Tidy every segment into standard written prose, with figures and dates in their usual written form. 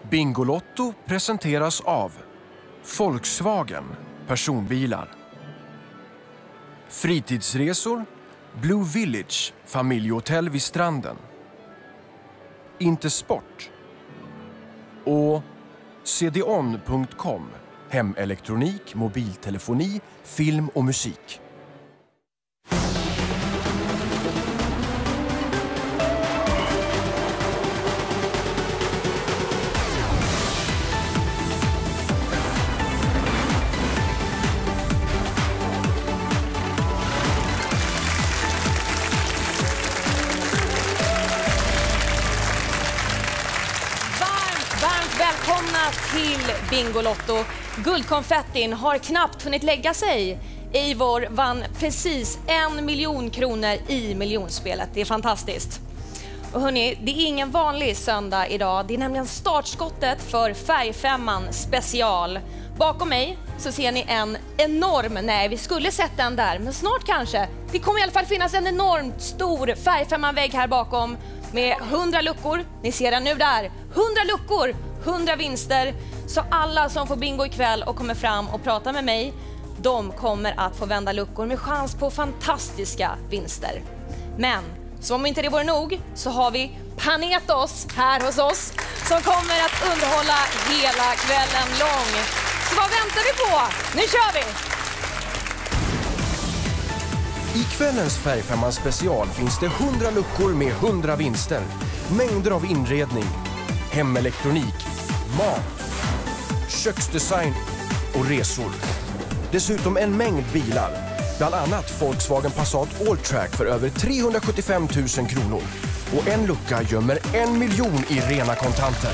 Bingolotto presenteras av Volkswagen personbilar. Fritidsresor Blue Village familjehotell vid stranden. Intersport. Och cdon.com hemelektronik, mobiltelefoni, film och musik. Välkomna till Bingolotto. Guldkonfettin har knappt hunnit lägga sig. Eivor vann precis 1 miljon kronor i miljonspelet. Det är fantastiskt. Och hörni, det är ingen vanlig söndag idag. Det är nämligen startskottet för Färgfemman special. Bakom mig så ser ni en enorm, nej vi skulle sett den där, men snart kanske. Det kommer i alla fall finnas en enormt stor Färgfemman-vägg här bakom med 100 luckor. Ni ser den nu där. 100 luckor, 100 vinster. Så alla som får bingo ikväll och kommer fram och pratar med mig, de kommer att få vända luckor med chans på fantastiska vinster. Men som om inte det vore nog så har vi Panetos här hos oss som kommer att underhålla hela kvällen lång. Så vad väntar vi på? Nu kör vi! I kvällens Färgfemman special finns det 100 luckor med 100 vinster. Mängder av inredning, hemelektronik, mat, köksdesign och resor. Dessutom en mängd bilar. Bland annat Volkswagen Passat Alltrack för över 375 000 kronor. Och en lucka gömmer 1 miljon i rena kontanter.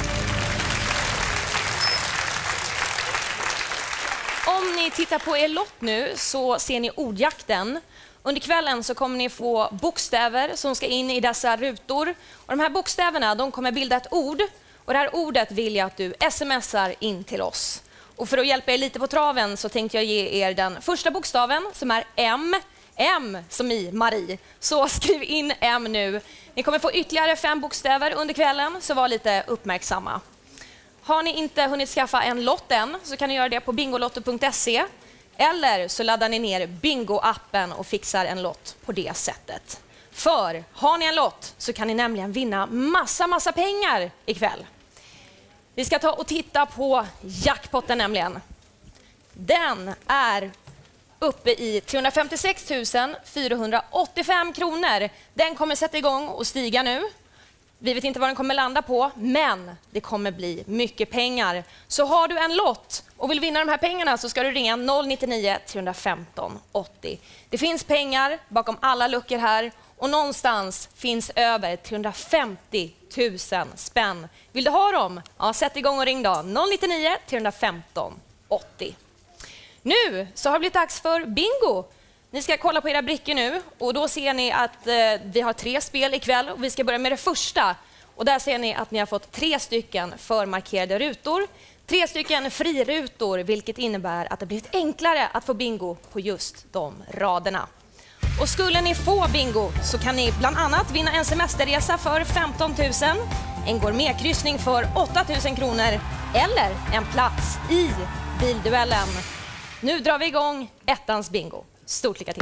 Om ni tittar på er lott nu så ser ni ordjakten. Under kvällen så kommer ni få bokstäver som ska in i dessa rutor. Och de här bokstäverna de kommer bilda ett ord. Och det här ordet vill jag att du smsar in till oss. Och för att hjälpa er lite på traven så tänkte jag ge er den första bokstaven som är M. M som i Marie. Så skriv in M nu. Ni kommer få ytterligare 5 bokstäver under kvällen, så var lite uppmärksamma. Har ni inte hunnit skaffa en lott än så kan ni göra det på bingolotto.se. Eller så laddar ni ner Bingo-appen och fixar en lott på det sättet. För har ni en lott så kan ni nämligen vinna massa pengar ikväll. Vi ska ta och titta på jackpotten nämligen. Den är uppe i 356 485 kronor. Den kommer sätta igång och stiga nu. Vi vet inte vad den kommer landa på, men det kommer bli mycket pengar. Så har du en lott och vill vinna de här pengarna så ska du ringa 099 315 80. Det finns pengar bakom alla luckor här och någonstans finns över 350 000 spänn. Vill du ha dem? Ja, sätt igång och ring då. 099 315 80. Nu så har det blivit dags för bingo. Ni ska kolla på era brickor nu och då ser ni att vi har 3 spel ikväll och vi ska börja med det första. Och där ser ni att ni har fått 3 stycken förmarkerade rutor. 3 stycken frirutor, vilket innebär att det blivit enklare att få bingo på just de raderna. Och skulle ni få bingo så kan ni bland annat vinna en semesterresa för 15 000, en gourmetkryssning för 8 000 kronor eller en plats i bilduellen. Nu drar vi igång ettans bingo. Stort lycka till!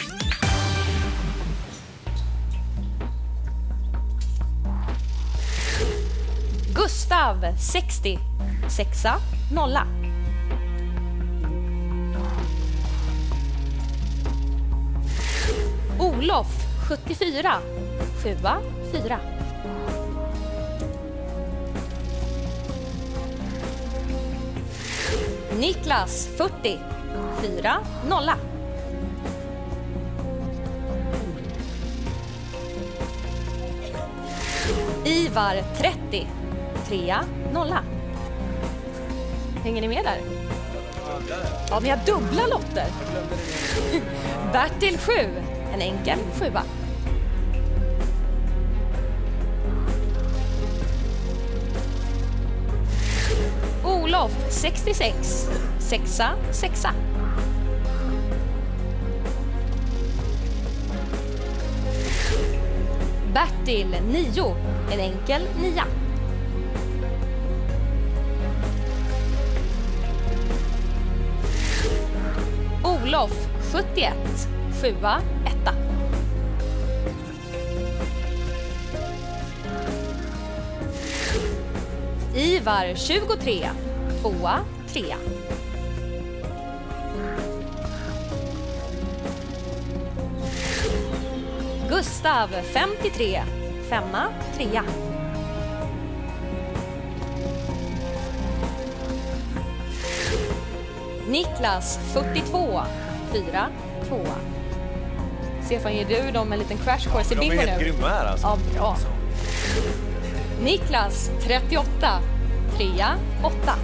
Gustav 60, 6, 0. Olof 74, 7, 4. Niklas 40, 4, 0. Ivar 30, 3, 0. Hänger ni med där? Ja, ni har dubbla lotter. Bertil 7, en enkel 7. Olof 66, 6, 6. Bertil 9, en enkel 9. Olof 71, 7:a, 1:a. Ivar 23, 2:a, 3:a. Gustav 53, 5:a, 3:a. Niklas 42, 4, 2:a. Stefan, ger du dem en liten crash course i bingo nu? De är helt grymma här alltså. Ja, bra. Niklas 38, 3:a, 8.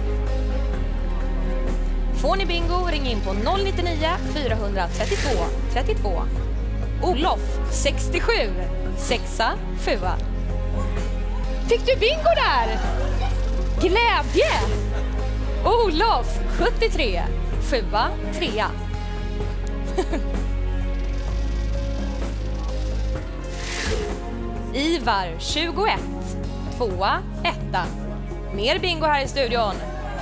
Får ni bingo, ring in på 099 432 32. Olof 67, 6:a, 7:a. Fick du bingo där? Glädje! Olof 73, 7:a, 3:a. Ivar 21, 2:a, 1:a. Mer bingo här i studion.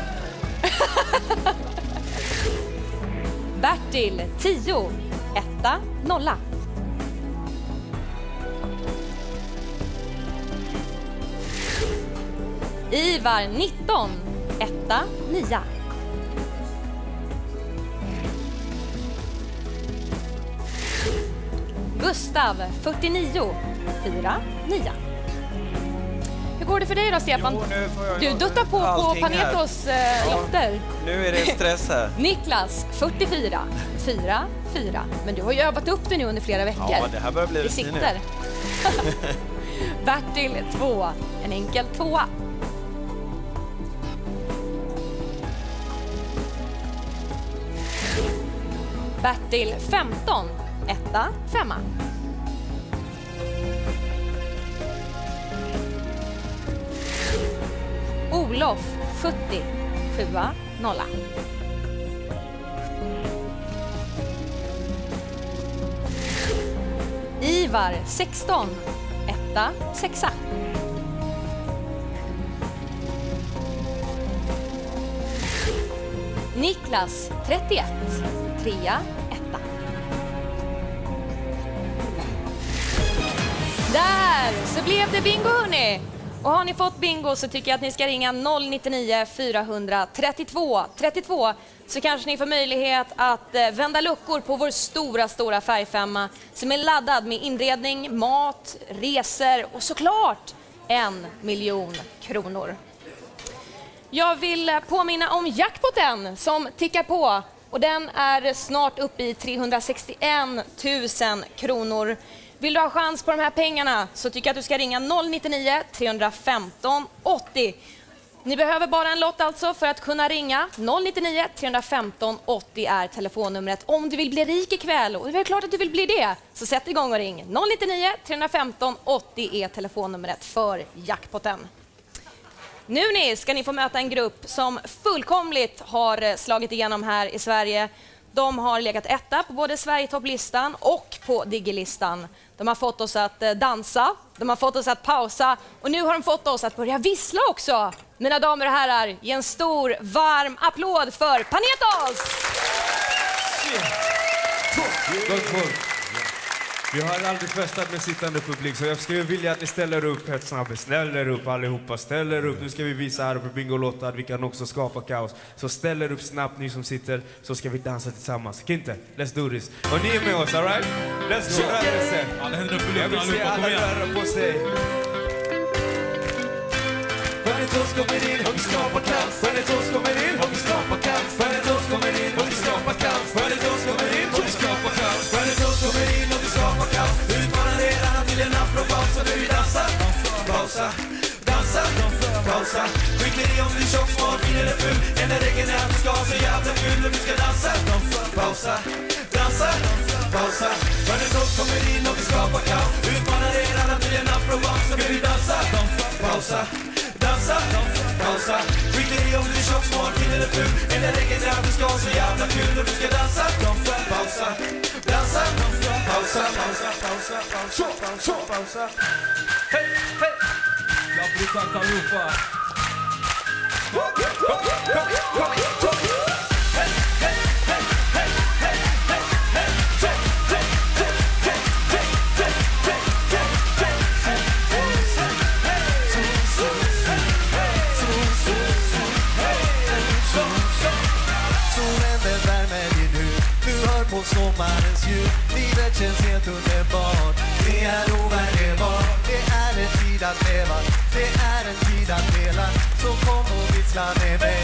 Bertil 10, 1:a, 0:a. Ivar 19, 1:a, 9:a. Gustav 49, 4, 9:a. Hur går det för dig då, Stefan? Jo, nu får jag du duttar på Panetos lotter. Nu är det stress här. Niklas 44, 4, 4. Men du har ju övat upp det nu under flera veckor. Ja, det här börjar bli det sitter. Bertil 2, en enkel 2:a. Bertil 15, 1:a, 5:a. Olof 70, 7:a, 0:a. Ivar 16, 1:a, 6:a. Niklas 31, 3:a, 1:a. Där så blev det bingo, hörni. Och har ni fått bingo så tycker jag att ni ska ringa 099 432 32 så kanske ni får möjlighet att vända luckor på vår stora färgfemma som är laddad med inredning, mat, resor och såklart 1 miljon kronor. Jag vill påminna om jackpotten som tickar på och den är snart uppe i 361 000 kronor. Vill du ha chans på de här pengarna så tycker jag att du ska ringa 099 315 80. Ni behöver bara en lott alltså för att kunna ringa. 099 315 80 är telefonnumret om du vill bli rik ikväll. Och det är klart att du vill bli det. Så sätt igång och ring. 099 315 80 är telefonnumret för jackpotten. Nu ska ni få möta en grupp som fullkomligt har slagit igenom här i Sverige. De har legat etta på både Sverigetopplistan och på Digilistan. De har fått oss att dansa, de har fått oss att pausa och nu har de fått oss att börja vissla också. Mina damer och herrar, ge en stor varm applåd för Panetos! Vi har aldrig festat med sittande publik så jag skulle vilja att ni ställer upp helt snabbt. Ställer upp allihopa, ställer upp. Nu ska vi visa här på Bingolotto att vi kan också skapa kaos. Så ställer upp snabbt ni som sitter så ska vi dansa tillsammans. Kinte, let's do this. Och ni är med oss, all right? Let's go, rörelse. Jag vill se alla röra på sig. Panetos kommer in och vi skapar kaos. Panetos kommer in och vi skapar kaos. Panetos kommer in och vi skapar kaos. Panetos kommer in och vi skapar kaos. Panetos kommer in och vi skapar kaos. Utmanar redan till en afropaus så nu vi dansar. Pausa, dansa, pausa. Skiter i om du är tjock, smal, fin eller ful. Enda regeln är att du ska ha så jävla kul och vi ska dansa. Pausa, dansa, pausa. Panetos kommer in och vi skapar kaos. Utmanar redan till en afropaus så nu vi dansar. Pausa. Dansa, pausa. Skiter i om du är tjock, smal, fin eller ful. Enda regeln är att du ska ha så jävla kul och du ska dansa. Pausa, dansa, pausa, pausa, pausa, pausa, pausa. Hej, hej! Jag blir tack allihopa. Hej, hej, hej, hej, hej. ljud. Livet känns helt underbart. Det är ovärderbart. Det är en tid att leva. Det är en tid att dela. Så kom och vissla med mig.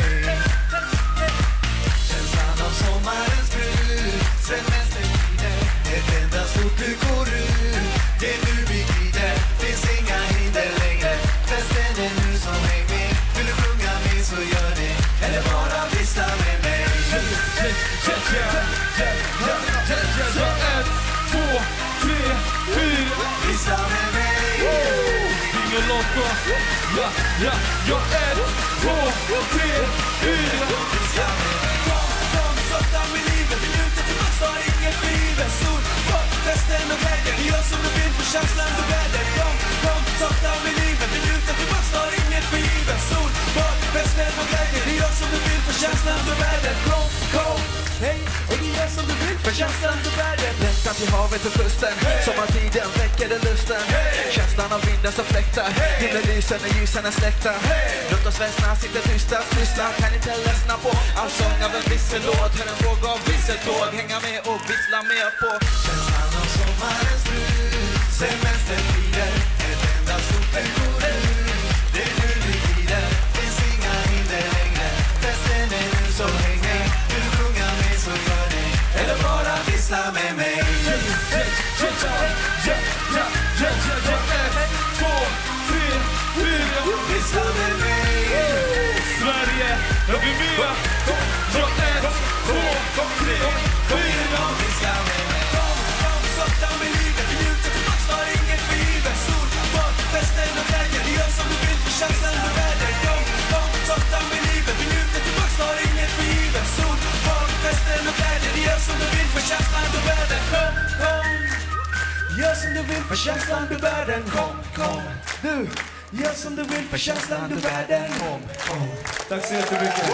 Känslan av sommarens brus. Semestertider. Ett enda stort lyckorus. Det är nu vi glider. Finns inga hinder längre. Festen är nu som häng med. Vill du sjunga med så gör det. Eller bara vissla med mig. 1, 2, 3, 4. Vissla med mig. Bingolotto. Ja, 1, 2, 3, 4. Vissla med mig. Kom, sakta med livet. Vi njuter till max, har inget tvivel. Sol, bort, festen och glädjen. Gör som du vill för känslan du väder. Kom, sakta med livet. Vi njuter till max, har inget tvivel. Sol, bort, festen och glädjen. Gör som du vill för känslan du väder. Kom, hej, och du gör som du vill för känslan du väder. Längtan till havet och kusten. Sommartiden väcker det lusten. Känslan av vinden som fläktar. Himlen lyser när ljusen är släckta. Runt oss väsna sitter tysta. Lyssna, kan inte ledsna på all sång av en vissellåt. Hör en våg av visseltåg. Hänga med och vissla med på. Känslan av sommarens brus. Semestertider. Ett enda stort lyckorus. Det är nu vi glider. Finns inga hinder längre. Festen är nu så häng med. Vill du sjunga med så gör det. Eller bara vissla med mig. 1, 2, 3, 4. Vissla med mig. Sverige, jag vill med. 1, 2, 3, 4. Vissla med mig. Kom, sakta med livet. Vi njuter till max, har inget tvivel. Sol, bort, festen och glädjen. Gör som du vill för känslan du väder. Kom, sakta med livet. Vi njuter till max, har inget tvivel. Sol, bort, festen och glädjen. Gör som du vill för känslan du väder. Kom, gör som du vill för känslan du väder. Kom, du. Gör som du vill för känslan du väder. Kom. Tack så jättemycket.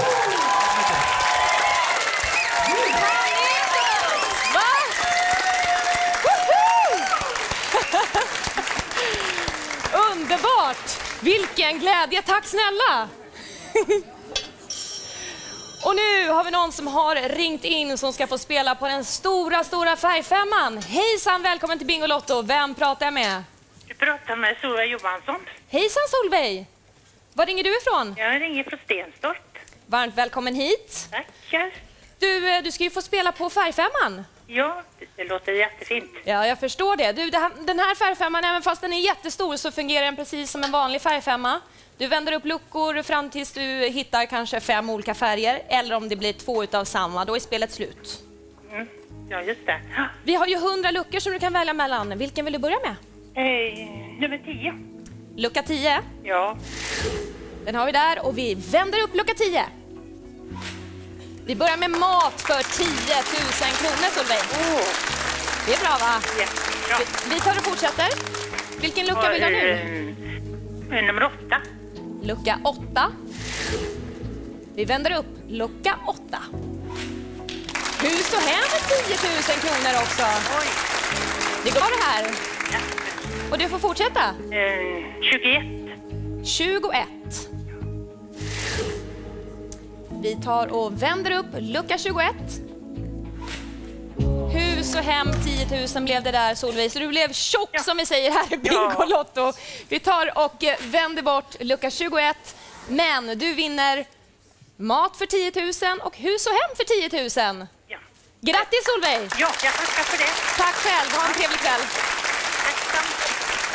Underbart! Vilken glädje, tack snälla! Och nu har vi någon som har ringt in som ska få spela på den stora färgfemman. Hejsan, välkommen till Bingolotto. Vem pratar jag med? Du pratar med Solveig Johansson. Hejsan Solveig! Var ringer du ifrån? Jag ringer från Stenstorp. Varmt välkommen hit. Tackar. Du ska ju få spela på färgfemman. Ja, det låter jättefint. Ja, jag förstår det. Den här färgfemman, även fast den är jättestor så fungerar den precis som en vanlig färgfemma. Du vänder upp luckor fram tills du hittar kanske 5 olika färger. Eller om det blir 2 utav samma, då är spelet slut. Ja, just det. Vi har ju 100 luckor som du kan välja mellan. Vilken vill du börja med? Nummer 10. Lucka 10. Ja. Den har vi där och vi vänder upp lucka 10. Vi börjar med mat för 10 000 kronor, Solveig. Det är bra, va? Jättebra. Vi tar och fortsätter. Vilken lucka vill du nu? Nummer 8. Lucka 8. Vi vänder upp lucka 8. Hus och hem med 10 000 kronor också. Oj. Det går det här. Ja. Och du får fortsätta. 21. 21. Vi tar och vänder upp lucka 21. Hus och hem 10 000 blev det där, Solveig. Så du blev tjock, som vi säger här i Bingolotto. Vi tar och vänder bort lucka 21. Men du vinner mat för 10 000 och hus och hem för 10 000. Ja. Grattis, Solveig! Ja, jag tackar för det. Tack själv, ha en trevlig kväll. Tack så mycket.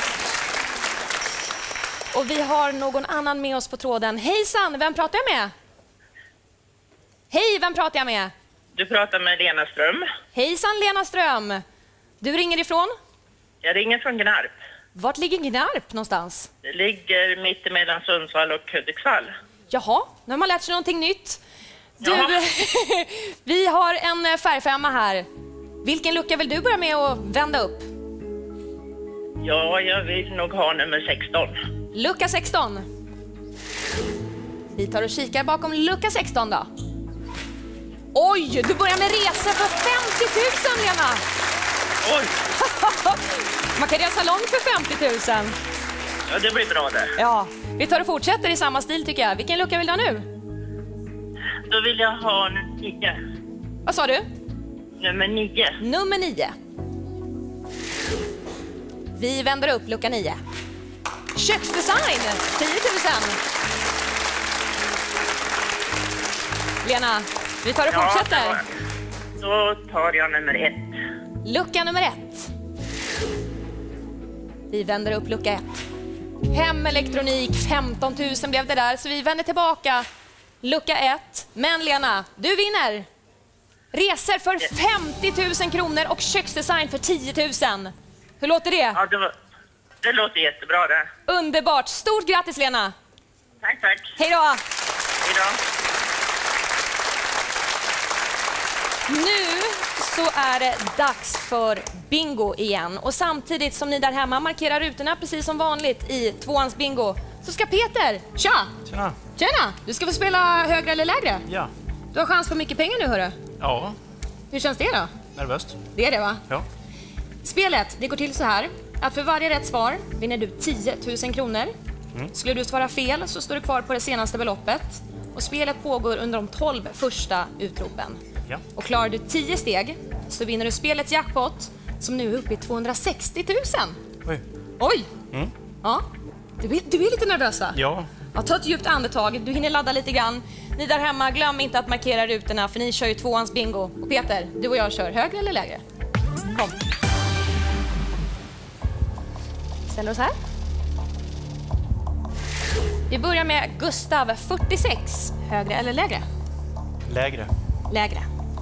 Och vi har någon annan med oss på tråden. Hejsan, vem pratar jag med? Hej, vem pratar jag med? Du pratar med Lena Ström. Hejsan, Lena Ström. Du ringer ifrån? Jag ringer från Gnarp. Vart ligger Gnarp någonstans? Det ligger mitt emellan Sundsvall och Hudiksvall. Jaha, nu har man lärt sig någonting nytt. Du, Ja. vi har en färgfemma här. Vilken lucka vill du börja med att vända upp? Ja, jag vill nog ha nummer 16. Lucka 16. Vi tar och kikar bakom lucka 16 då. Oj, du börjar med resor för 50 000, Lena. Oj! Man kan resa långt för 50 000. Ja, det blir bra det. Ja, vi tar och fortsätter i samma stil tycker jag. Vilken lucka vill du ha nu? Då vill jag ha 9. Vad sa du? Nummer 9. Nummer 9. Vi vänder upp lucka 9. Köksdesign, 10 000. Lena, vi tar och fortsätter. Då tar jag nummer 1. Lucka nummer 1. Vi vänder upp lucka 1. Hemelektronik, 15 000 blev det där. Så vi vänder tillbaka lucka 1. Men Lena, du vinner. Resor för 50 000 kronor och köksdesign för 10 000. Hur låter det? Ja, det låter jättebra det. Underbart. Stort grattis Lena. Tack, tack. Hej då. Hej då. Nu så är det dags för bingo igen. Och samtidigt som ni där hemma markerar rutorna precis som vanligt i 2ans bingo så ska Peter, tja! Tjena! Du ska få spela högre eller lägre? Ja. Du har chans på mycket pengar nu, hörru. Ja. Hur känns det då? Nervöst. Det är det, va? Ja. Spelet, det går till så här att för varje rätt svar vinner du 10 000 kronor. Skulle du svara fel så står du kvar på det senaste beloppet. Och spelet pågår under de 12 första utropen. Ja. Och klarar du 10 steg så vinner du spelets jackpot som nu är uppe i 260 000. Oj. Oj! Ja. Du är lite nervös, va? Ja. Ja, ta ett djupt andetag, du hinner ladda lite grann. Ni där hemma, glöm inte att markera rutorna för ni kör ju 2ans bingo. Och Peter, du och jag kör högre eller lägre? Kom. Ställer oss här. Vi börjar med Gustav, 46. Högre eller lägre? Lägre. Lägre.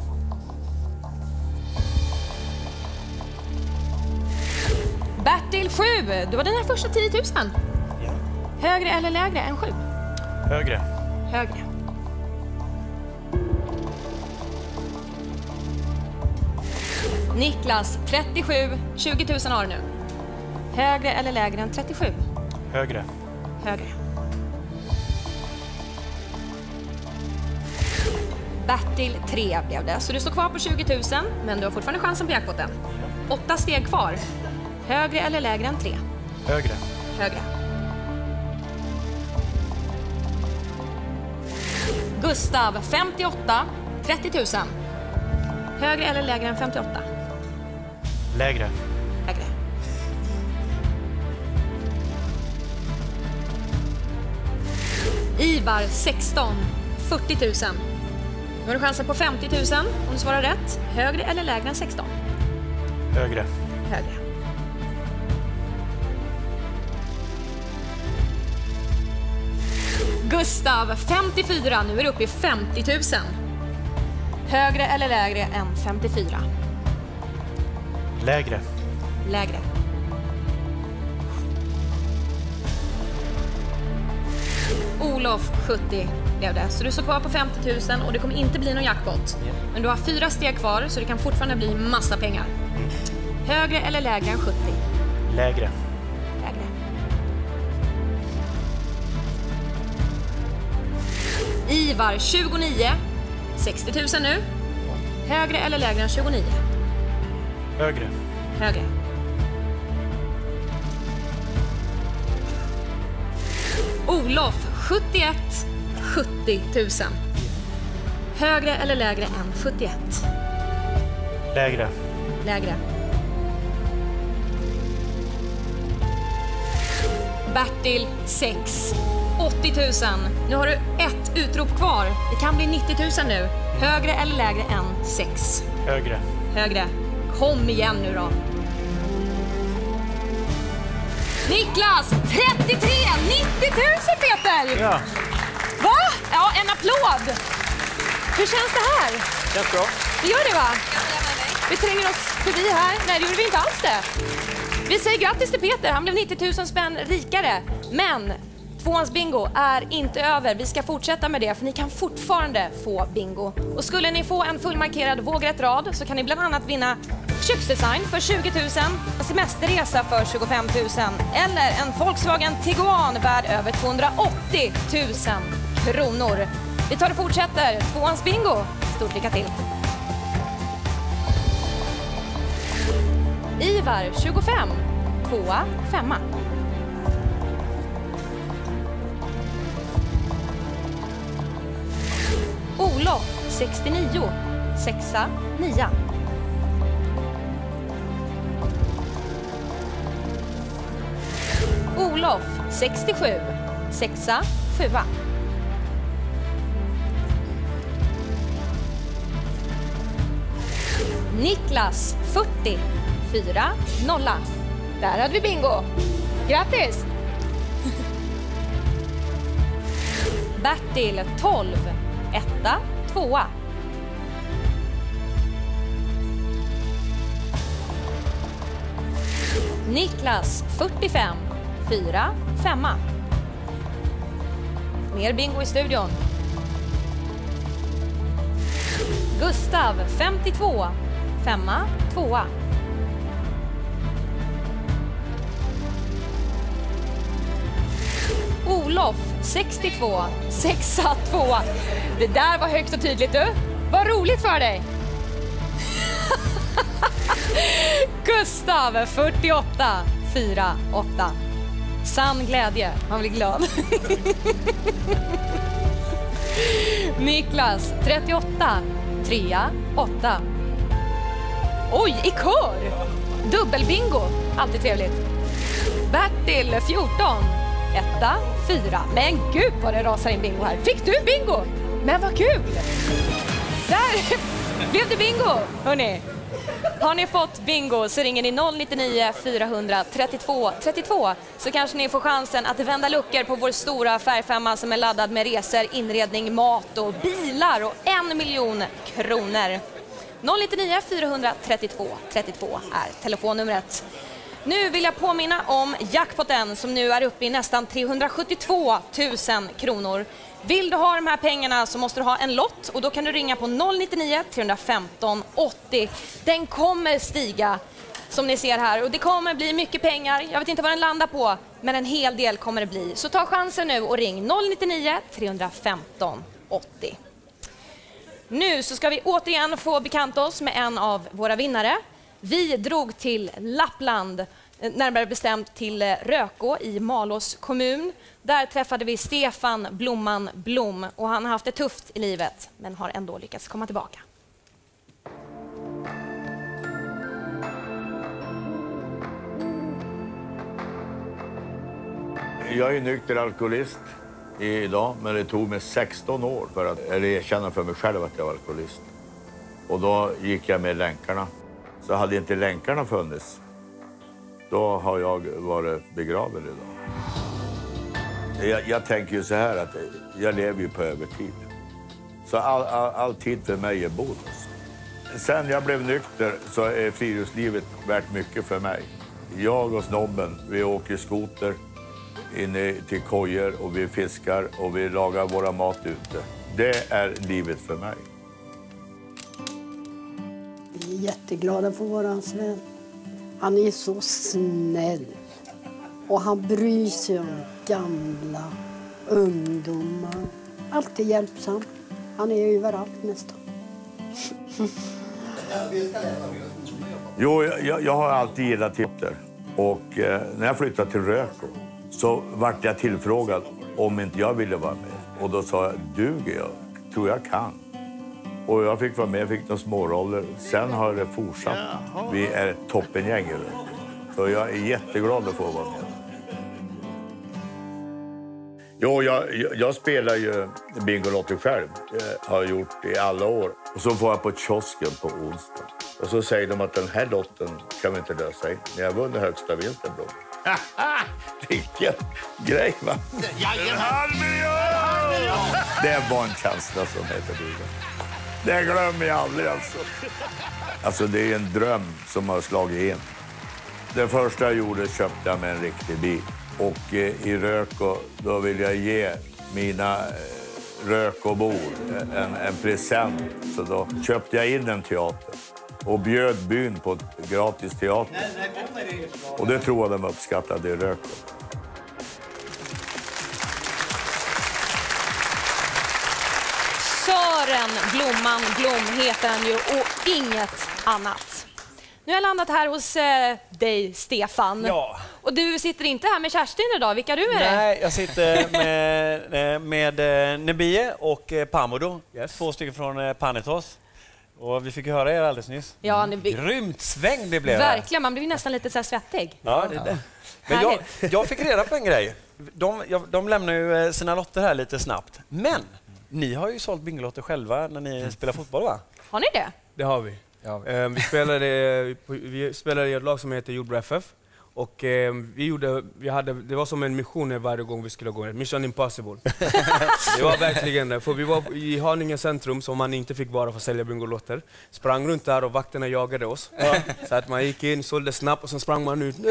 Bertil, 7. Du var dina första 10 000. Ja. Högre eller lägre än 7? Högre. Högre. Niklas, 37. 20 000 har du nu. Högre eller lägre än 37? Högre. Högre. Bertil, 3 blev det. Så du står kvar på 20 000, men du har fortfarande chansen på jackpotten. 8 steg kvar. Högre eller lägre än 3? Högre. Högre. Gustav, 58. 30 000. Högre eller lägre än 58? Lägre. Lägre. Ivar, 16. 40 000. Nu har du chansen på 50 000 om du svarar rätt. Högre eller lägre än 16? Högre. Högre. Gustav, 54. Nu är du uppe i 50 000. Högre eller lägre än 54? Lägre. Lägre. Olof, 70 blev det. Så du står kvar på 50 000 och det kommer inte bli någon jackpot. Men du har 4 steg kvar så det kan fortfarande bli massa pengar. Högre eller lägre än 70? Lägre. Lägre. Ivar, 29. 60 000 nu. Högre eller lägre än 29? Högre. Högre. Olof, 71. 70 000. Högre eller lägre än 71? Lägre. Lägre. Bertil, 6. 80 000. Nu har du ett utrop kvar. Det kan bli 90 000 nu. Högre eller lägre än 6? Högre. Högre. Kom igen nu då. Niklas, 33! 90 000 Peter! Ja. Va? Ja, en applåd! Hur känns det här? Känns bra. Det gör det, va? Vi tränger oss förbi här. Nej, det gjorde vi inte alls det. Vi säger grattis till Peter. Han blev 90 000 spänn rikare. Men 2ans bingo är inte över. Vi ska fortsätta med det för ni kan fortfarande få bingo. Och skulle ni få en fullmarkerad vågrätt rad så kan ni bland annat vinna köksdesign för 20 000, semesterresa för 25 000 eller en Volkswagen Tiguan värd över 280 000 kronor. Vi tar och fortsätter. 2ans bingo. Stort lycka till. Ivar, 25. 2, 5. Olof, 69. 6, 9. Olof 67, 6, 7. Niklas 40, 4, 0. Där hade vi bingo. Grattis! Bertil 12, 1, 2. Niklas 45, 4, 5. Mer bingo i studion. Gustav 52, 5, 2. Olof 62, 6, 2. Det där var högt och tydligt du. Vad roligt för dig. Gustav 48, 4, 8. Sann glädje, han blir glad. Niklas 38, 3, 8. Oj, i kör! Dubbelbingo, alltid trevligt. Bertil 14, 1, 4. Men gud vad det rasar in bingo här. Fick du bingo? Men vad kul! Där blev det bingo, hörni. Har ni fått bingo så ringer ni 099 432 32 så kanske ni får chansen att vända luckor på vår stora färgfemma som är laddad med resor, inredning, mat och bilar och 1 miljon kronor. 099 432 32 är telefonnumret. Nu vill jag påminna om jackpotten som nu är uppe i nästan 372 000 kronor. Vill du ha de här pengarna så måste du ha en lott och då kan du ringa på 099 315 80. Den kommer stiga som ni ser här och det kommer bli mycket pengar. Jag vet inte vad den landar på men en hel del kommer det bli. Så ta chansen nu och ring 099 315 80. Nu så ska vi återigen få bekanta oss med en av våra vinnare. Vi drog till Lappland, närmare bestämt till Rökå i Malås kommun. Där träffade vi Stefan Blomman Blom och han har haft det tufft i livet men har ändå lyckats komma tillbaka. Jag är nykter alkoholist idag, men det tog mig 16 år för att erkänna för mig själv att jag var alkoholist. Och då gick jag med länkarna. Så hade inte länkarna funnits, då har jag varit begraven idag. Jag tänker ju så här att jag lever ju på övertid. Så all tid för mig är bonus. Sen jag blev nykter så är friluftslivet värt mycket för mig. Jag och snobben, vi åker skoter in till kojer och vi fiskar och vi lagar våra mat ute. Det är livet för mig. Vi är jätteglada för våran vän. Han är så snäll. Och han bryr sig om gamla, ungdomar. Alltid hjälpsam. Han är överallt nästan. Jo, jag har alltid gillat teater. Och när jag flyttade till Rökå så vart jag tillfrågad om inte jag ville vara med. Och då sa jag, duger jag? Tror jag kan. Och jag fick vara med, fick några småroller. Sen har det fortsatt. Vi är ett toppengäng. Så jag är jätteglad att få vara med. Jo, jag spelar ju Bingolotto själv. Har gjort i alla år. Och så får jag på kiosken på onsdag. Och så säger de att den här lotten kan vi inte lösa in. Men jag vunnit högsta vinsten, bror. Vilken grej, va? Det var en känsla som heter duga. Det glömmer jag aldrig, alltså. Alltså, det är en dröm som har slagit in. Det första jag gjorde köpte jag med en riktig bil. Och i Rökå, då vill jag ge mina Rökåbor en present. Så då köpte jag in en teater och bjöd byn på ett gratis teater. Och det tror jag de uppskattade i Rökå. Sören Blomman Blom heter han ju och inget annat. Nu har jag landat här hos dig, Stefan. Ja. Och du sitter inte här med Kerstin idag. Vilka du är det? Nej, jag sitter med Nebie och Pamodo. Yes. 2 stycken från Panetos. Och vi fick höra er alldeles nyss. Ja, Grymt sväng det blev. Verkligen, man blir ju nästan lite så här svettig. Ja, det är det. Men jag fick reda på en grej. De lämnar ju sina lotter här lite snabbt. Men ni har ju sålt bingolotter själva när ni spelar fotboll, va? Har ni det? Det har vi. Ja. Vi spelade i ett lag som heter Jordbro FF. Och det var som en mission varje gång vi skulle gå. Mission Impossible. Det var verkligen det. För vi var i Haninge centrum som man inte fick vara för att sälja bingolotter. Sprang runt där och vakterna jagade oss. Ja. Så att man gick in, sålde snabbt och sen sprang man ut.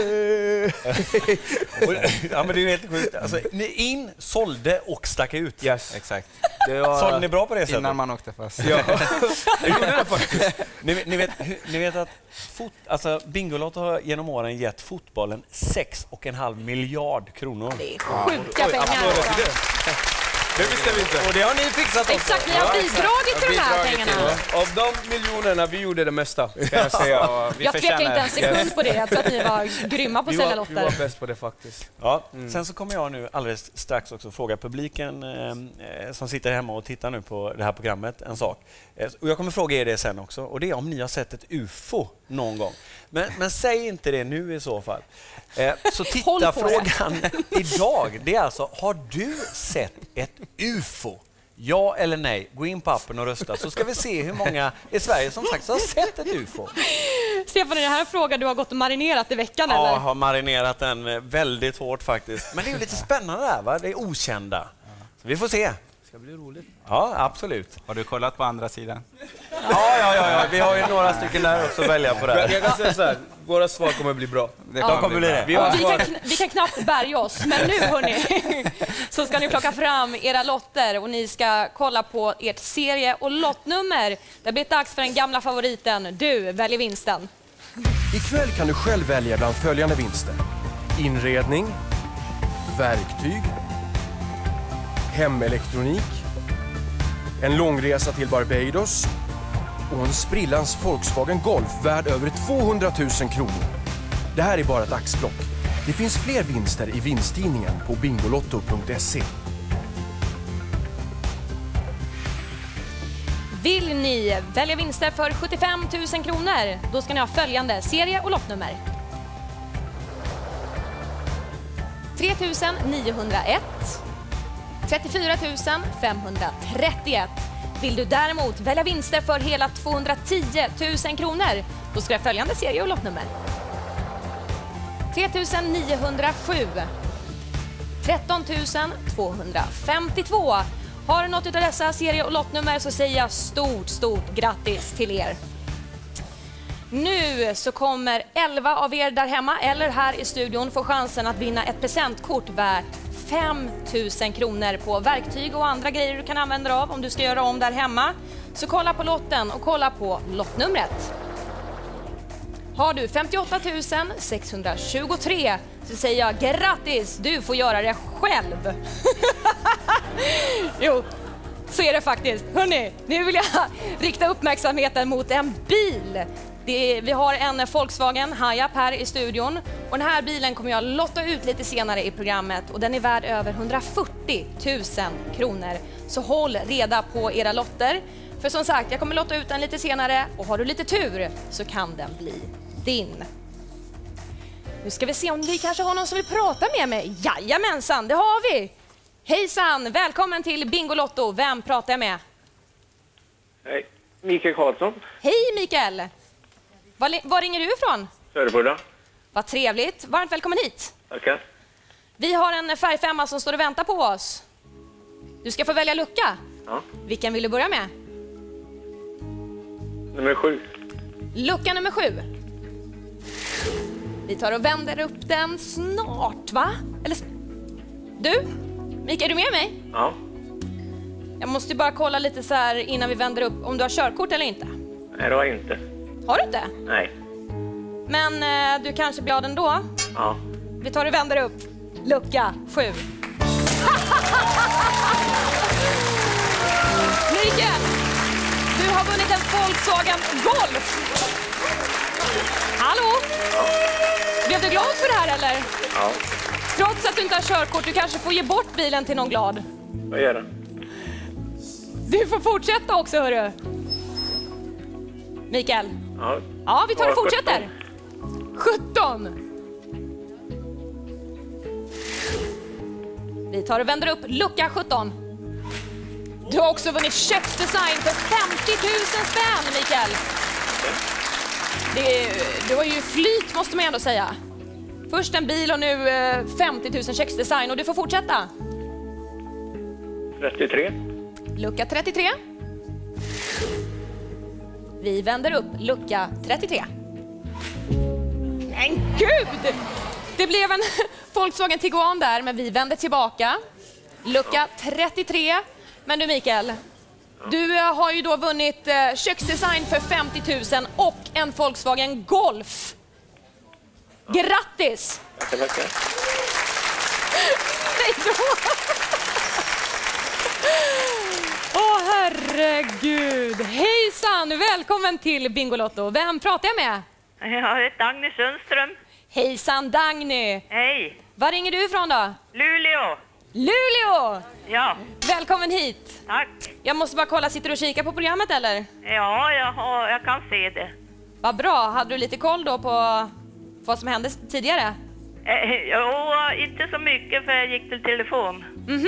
Ja, men det är ju helt sjukt. Alltså, ni in, sålde och stack ut. Yes. Exakt. Sålde ni bra på det sättet? Innan man åkte fast. Ja, jag gjorde det faktiskt. Ni vet att Bingolotto har genom åren gett fotbollen 6,5 miljard kronor. Det är sjuka pengar. Det visste vi inte. Och det har ni fixat också. Exakt, ni har bidragit till de här pengarna. Av de miljonerna vi gjorde det mesta, kan jag säga. Jag tvekar inte en sekund på det. Jag tror att ni var grymma på att sälja lotter. Vi var bäst på det faktiskt. Ja. Sen så kommer jag nu alldeles strax också fråga publiken som sitter hemma och tittar nu på det här programmet en sak. Och jag kommer fråga er det sen också. Och det är om ni har sett ett UFO någon gång. Men säg inte det nu i så fall. Så titta frågan idag. Det är alltså, har du sett ett UFO? Ja eller nej? Gå in på appen och rösta så ska vi se hur många i Sverige som faktiskt har sett ett UFO. Stefan, är det här en fråga du har gått och marinerat i veckan? Ja, eller? jag har marinerat den väldigt hårt faktiskt. Men det är ju lite spännande där, va? Det är okända. Så vi får se. Det ska bli roligt. Ja, absolut. Har du kollat på andra sidan? Ja. Vi har ju några stycken där också att välja på det här. Jag kan säga så här, våra svar kommer bli bra. Det kommer bli det. Vi kan knappt bärga oss, men nu hörni, så ska ni plocka fram era lotter och ni ska kolla på ert serie- och lottnummer. Det blir dags för den gamla favoriten. Du väljer vinsten. Ikväll kan du själv välja bland följande vinster. Inredning, verktyg, hemelektronik, en långresa till Barbados och en sprillans Volkswagen Golf värd över 200 000 kronor. Det här är bara ett axplock. Det finns fler vinster i vinsttidningen på bingolotto.se. Vill ni välja vinster för 75 000 kronor? Då ska ni ha följande serie- och lottnummer. 3 901, 34 531. Vill du däremot välja vinster för hela 210 000 kronor? Då ska du ha följande serie- och lottnummer. 3 907, 13 252. Har du något av dessa serie- och lottnummer så säger jag stort grattis till er. Nu så kommer 11 av er där hemma eller här i studion få chansen att vinna ett presentkort värt 5 000 kronor på verktyg och andra grejer du kan använda av om du ska göra om där hemma. Så kolla på lotten och kolla på lottnumret. Har du 58 623 så säger jag grattis, du får göra det själv. Jo, så är det faktiskt. Hörrni, nu vill jag rikta uppmärksamheten mot en bil. Vi har en Volkswagen Hiab här i studion och den här bilen kommer jag lotta ut lite senare i programmet och den är värd över 140 000 kronor. Så håll reda på era lotter. För som sagt, jag kommer lotta ut den lite senare och har du lite tur så kan den bli din. Nu ska vi se om vi kanske har någon som vill prata med mig. Jajamensan, det har vi! Hejsan, välkommen till Bingolotto. Vem pratar jag med? Hej, Mikael Karlsson. Hej Mikael! Var ringer du ifrån? Söderborda. Vad trevligt. Varmt välkommen hit. Tackar. Vi har en färgfemma som står och väntar på oss. Du ska få välja lucka. Ja. Vilken vill du börja med? Nummer 7. Lucka nummer 7. Vi tar och vänder upp den snart, va? Eller... Du? Mikael, är du med mig? Ja. Jag måste bara kolla lite så här innan vi vänder upp om du har körkort eller inte. Nej, det har jag inte. Har du inte? Nej. Men du kanske blir glad ändå? Ja. Vi tar och vänder upp. Lucka 7. Mikael, du har vunnit en Volkswagen Golf. Hallå? Ja. Blev du glad för det här eller? Ja. Trots att du inte har körkort, du kanske får ge bort bilen till någon glad. Vad gör det? Du får fortsätta också, hörru. Mikael? Ja. Ja, vi tar och Ja, fortsätter. 17. Vi tar och vänder upp lucka 17. Du har också vunnit köksdesign för 50 000 spänn, Mikael. Det var ju flyt, måste man ändå säga. Först en bil och nu 50 000 köksdesign. Och du får fortsätta. 33. Lucka 33. Vi vänder upp lucka 33. Men gud! Det blev en Volkswagen Tiguan där, men vi vänder tillbaka. Lucka 33. Men du Mikael, du har ju då vunnit köksdesign för 50 000 och en Volkswagen Golf. Grattis! Tackar. Hej då! Åh herregud! Hejsan! Välkommen till Bingolotto. Vem pratar jag med? Jag heter Dagny Sundström. Hejsan Dagny! Hej! Var ringer du ifrån då? Luleå. Luleå! Ja. Välkommen hit! Tack. Jag måste bara kolla, sitter du och kikar på programmet eller? Ja, jag kan se det. Vad bra, hade du lite koll då på vad som hände tidigare? Jo, inte så mycket för jag gick till telefon.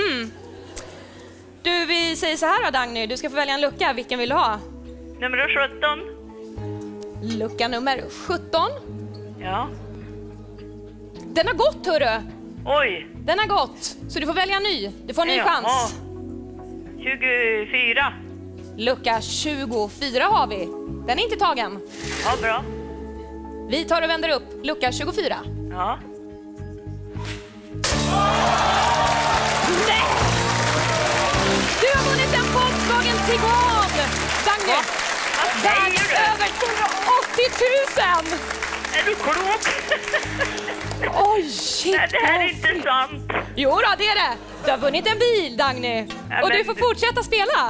Du, vi säger så här då Dagny, du ska få välja en lucka, vilken vill du ha? Nummer 17. Lucka nummer 17. Ja. Den har gått hörru! Oj. Den har gått, så du får välja en ny. Du får en ny chans. 24. Lucka 24 har vi. Den är inte tagen. Ja, bra. Vi tar och vänder upp lucka 24. Ja. Nej! Du har vunnit en Volkswagen Tiguan! Dagny! Värd över 280 000! Är du klok? Oj, shit! Nej, det här är inte sant. Jo då, det är det. Du har vunnit en bil, Dagny. Ja, och men du får fortsätta spela.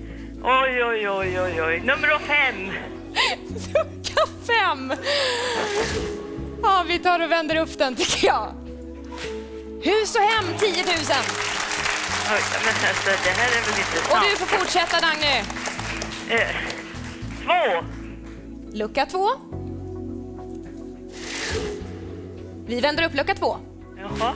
Oj. Nummer 5. Lucka 5. Ja, vi tar och vänder upp den tycker jag. Hus och hem 10 000. Oj, men alltså, det här är väl inte sant. Och du får fortsätta, Dagny. 2. Lucka 2. Vi vänder upp lucka 2. Jaha.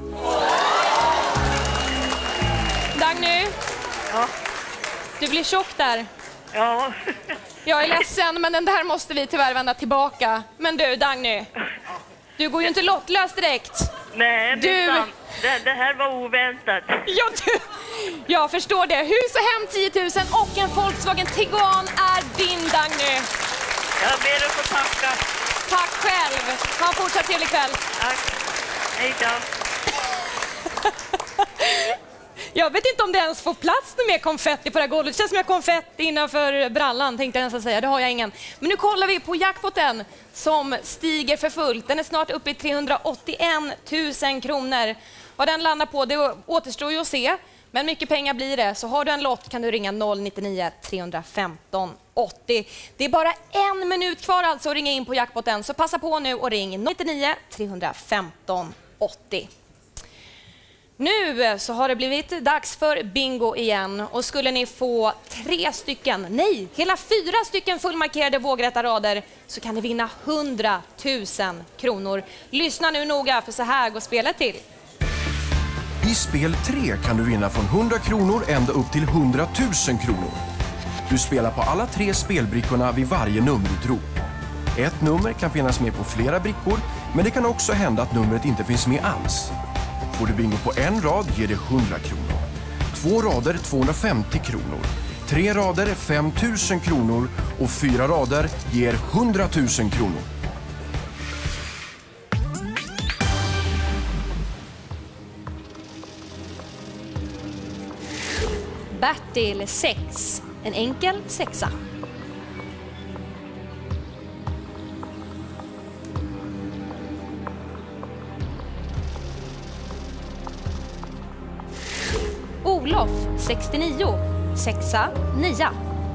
Dagny. Ja. Du blir tjock där. Ja. Jag är ledsen, men den där måste vi tyvärr vända tillbaka. Men du, Dagny. Du går ju inte lottlös direkt. Nej, det är sant. Det här var oväntat. Ja, jag förstår det. Hus och hem 10 000 och en Volkswagen Tiguan är din, Dagny. Jag ber att få tacka. Tack själv. Ha en fortsatt trevlig kväll. Tack. Hej då. Jag vet inte om det ens får plats med mer konfetti på det här golvet. Det känns som jag har konfetti innanför brallan, tänkte jag nästan säga. Det har jag ingen. Men nu kollar vi på jackpotten som stiger för fullt. Den är snart uppe i 381 000 kronor. Vad den landar på, det återstår ju att se. Men mycket pengar blir det. Så har du en lott kan du ringa 099 315 80. Det är bara 1 minut kvar alltså att ringa in på jackpotten. Så passa på nu och ring 099 315 80. Nu så har det blivit dags för bingo igen och skulle ni få hela 4 stycken fullmarkerade vågrätta rader så kan ni vinna 100 000 kronor. Lyssna nu noga för så här går spelet till. I spel 3 kan du vinna från 100 kronor ända upp till 100 000 kronor. Du spelar på alla 3 spelbrickorna vid varje nummerutrop. Ett nummer kan finnas med på flera brickor, men det kan också hända att numret inte finns med alls. Får du bingo på en rad ger det 100 kronor. 2 rader 250 kronor. 3 rader 5 000 kronor och 4 rader ger 100 000 kronor. Bertil 6. En enkel 6:a. Olof 69. 6:a 9.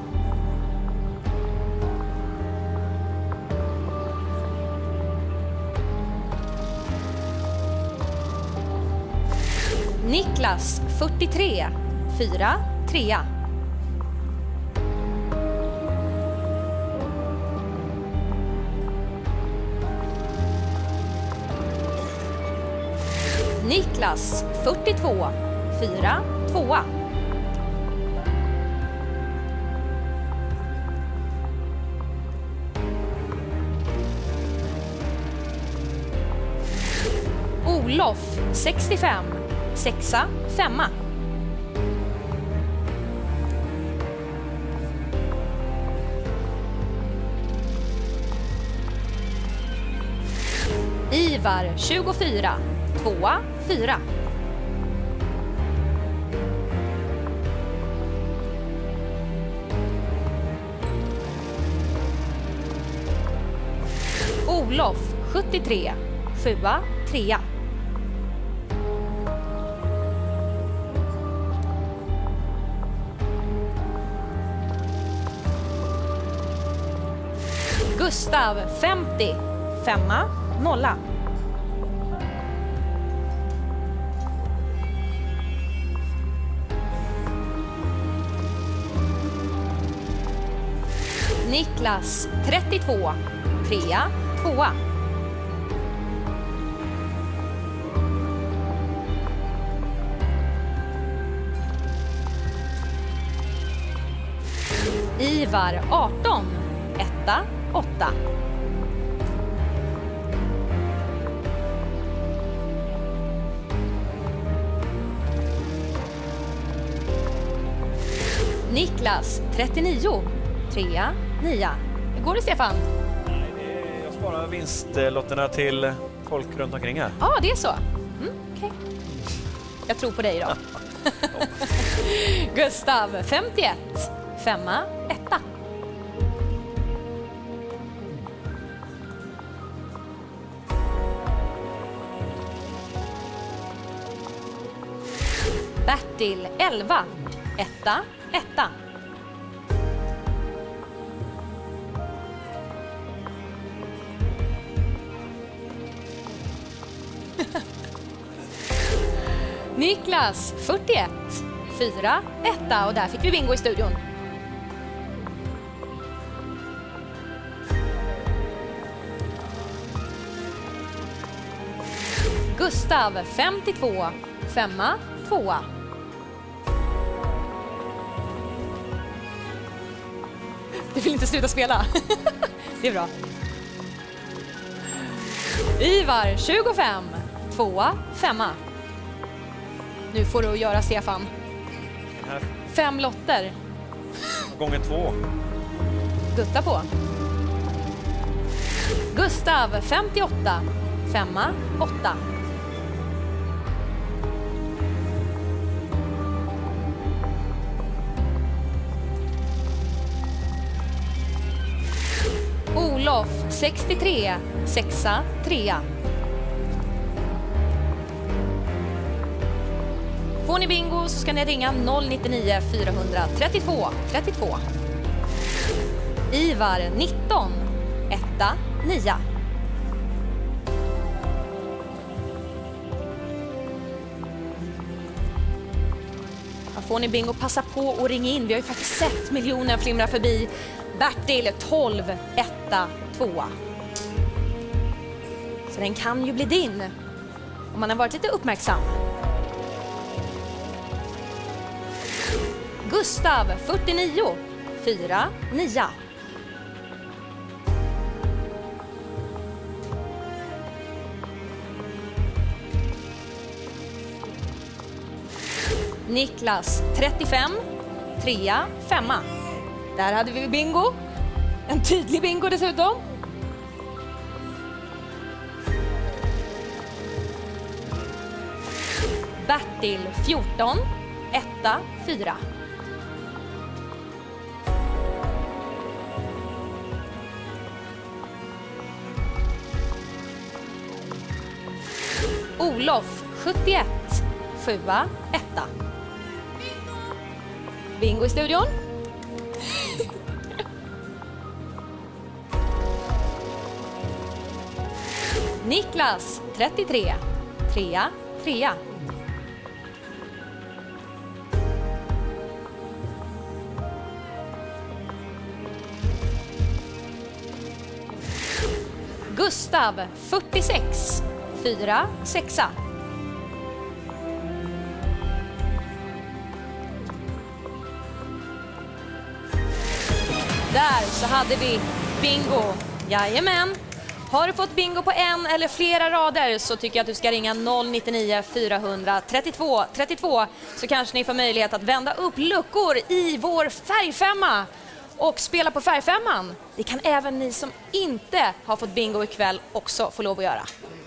Niklas 43. 4 3. Niklas 42, 4, 2. Olof 65, 6, 5. Ivar 24, 2, 4. Olof 73, 7, 3. Gustav 50, 5, 0. Niklas 32, 3, 2. Ivar 18, 1, 8. Niklas 39, 3, 9. Hur går det, Stefan? Jag sparar vinstlotterna till folk runt omkring här. Ja, det är så. Okay. Jag tror på dig då. Gustav 51, 5, 1. Bertil 11, 1, 1. Niklas 41, 4, 1. Och där fick vi bingo i studion. Gustav 52, 5, 2. Du vill inte sluta spela. Det är bra. Ivar 25, 2, 5. Nu får du göra, Stefan. 5 lotter. Gånger 2. Gutta på. Gustav 58, 5, 8. Olof 63, 6, 3. Får ni bingo så ska ni ringa 099 432 32. Ivar 19, 1, 9. Får ni bingo, passa på och ringa in. Vi har ju faktiskt sett miljonen flimra förbi. Bertil 12, 1, 2. Så den kan ju bli din om man har varit lite uppmärksam. Gustav 49, 4, 9. Niklas 35, 3, 5. Där hade vi bingo. En tydlig bingo dessutom. Bertil 14, 1, 4. Olof 71, 7, 1. Bingo i studion. Niklas 33, 3, 3. Gustav 46, 4, 6. Där så hade vi bingo. Jajamän. Har du fått bingo på en eller flera rader så tycker jag att du ska ringa 099 432 32 så kanske ni får möjlighet att vända upp luckor i vår färgfemma och spela på färgfemman. Det kan även ni som inte har fått bingo ikväll också få lov att göra.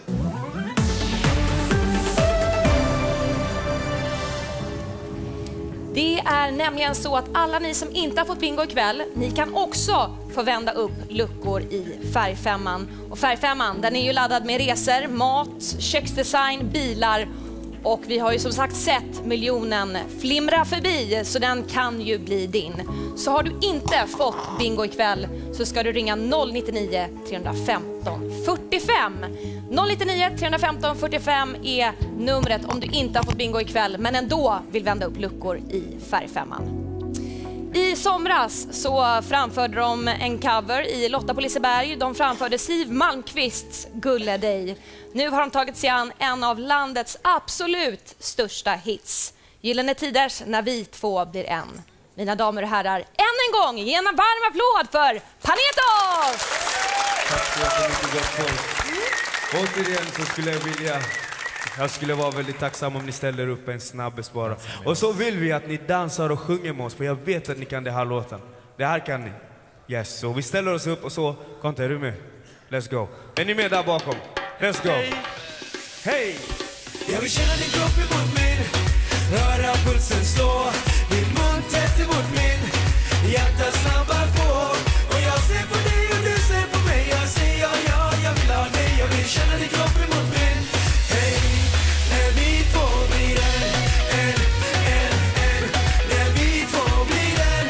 Det är nämligen så att alla ni som inte har fått bingo ikväll, ni kan också få vända upp luckor i färgfemman. Och färgfemman, den är ju laddad med resor, mat, köksdesign, bilar och vi har ju som sagt sett miljonen flimra förbi så den kan ju bli din. Så har du inte fått bingo ikväll så ska du ringa 099 315 45. 099 315 45 är numret om du inte har fått bingo ikväll men ändå vill vända upp luckor i färgfemman. I somras så framförde de en cover i Lotta på Liseberg. De framförde Siw Malmkvists Gulle dig. Nu har de tagit sig an en av landets absolut största hits. Gyllene tiders När vi två blir en. Mina damer och herrar, än en gång ge en varm applåd för Panetos! Tack så jättemycket gott folk. Återigen så skulle jag skulle vara väldigt tacksam om ni ställer upp en snabbis bara. Och så vill vi att ni dansar och sjunger med oss för jag vet att ni kan det här låten. Det här kan ni. Yes, så vi ställer oss upp och så, Conte, är du med? Let's go. Är ni med där bakom? Let's go. Hej! Jag vill känna din kropp emot min, höra pulsen slå, din mun tätt emot min, hjärta snabbar på. Och jag ser på dig och du ser på mig, jag säger ja, jag vill ha dig. Jag vill känna din kropp emot min, hej, när vi två blir en, när vi två blir en,